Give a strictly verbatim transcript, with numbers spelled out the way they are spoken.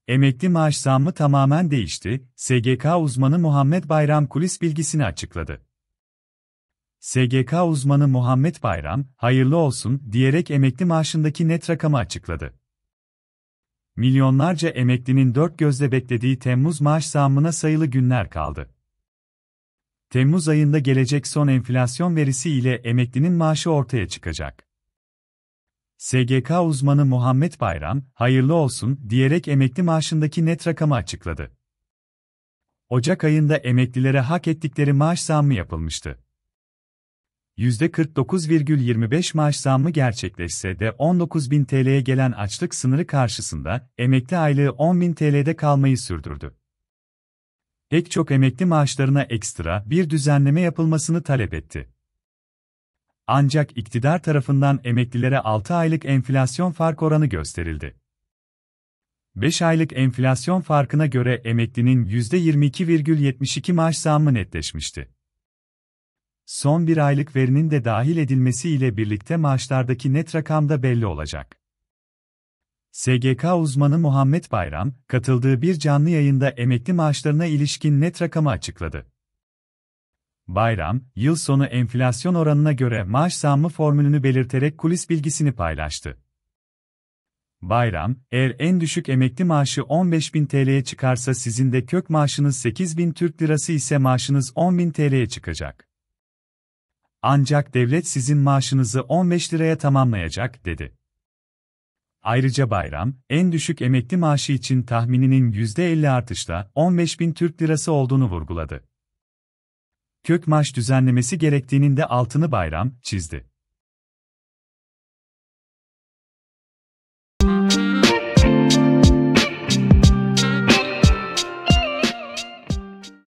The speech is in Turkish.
Emekli maaş zammı tamamen değişti, S G K uzmanı Muhammed Bayram kulis bilgisini açıkladı. S G K uzmanı Muhammed Bayram, hayırlı olsun diyerek emekli maaşındaki net rakamı açıkladı. Milyonlarca emeklinin dört gözle beklediği Temmuz maaş zammına sayılı günler kaldı. Temmuz ayında gelecek son enflasyon verisi ile emeklinin maaşı ortaya çıkacak. S G K uzmanı Muhammed Bayram, hayırlı olsun diyerek emekli maaşındaki net rakamı açıkladı. Ocak ayında emeklilere hak ettikleri maaş zammı yapılmıştı. yüzde kırk dokuz virgül yirmi beş maaş zammı gerçekleşse de on dokuz bin T L'ye gelen açlık sınırı karşısında emekli aylığı on bin T L'de kalmayı sürdürdü. Pek çok emekli maaşlarına ekstra bir düzenleme yapılmasını talep etti. Ancak iktidar tarafından emeklilere altı aylık enflasyon fark oranı gösterildi. beş aylık enflasyon farkına göre emeklinin yüzde yirmi iki virgül yetmiş iki maaş zammı netleşmişti. Son bir aylık verinin de dahil edilmesiyle birlikte maaşlardaki net rakam da belli olacak. S G K uzmanı Muhammed Bayram, katıldığı bir canlı yayında emekli maaşlarına ilişkin net rakamı açıkladı. Bayram, yıl sonu enflasyon oranına göre maaş zammı formülünü belirterek kulis bilgisini paylaştı. Bayram, eğer en düşük emekli maaşı on beş bin T L'ye çıkarsa sizin de kök maaşınız sekiz bin Türk Lirası ise maaşınız on bin T L'ye çıkacak. Ancak devlet sizin maaşınızı on beş liraya tamamlayacak, dedi. Ayrıca Bayram, en düşük emekli maaşı için tahmininin yüzde elli artışla on beş bin Türk Lirası olduğunu vurguladı. Kök maaş düzenlemesi gerektiğinin de altını Bayram çizdi.